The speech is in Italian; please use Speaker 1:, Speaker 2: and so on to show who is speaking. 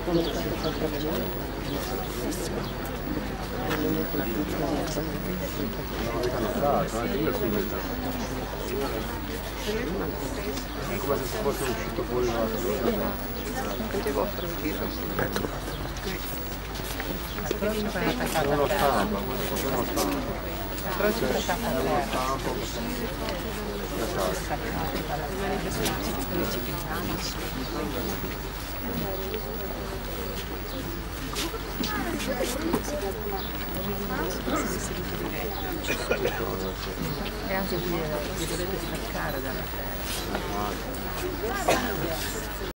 Speaker 1: È come se fosse uscito fuori dalla sua.
Speaker 2: Potevo fare un giro.
Speaker 1: Uno stampa, come se fosse uno stampo.
Speaker 2: Però ci sta
Speaker 1: Uno stampo.
Speaker 2: E anche dire che dovete staccare dalla terra.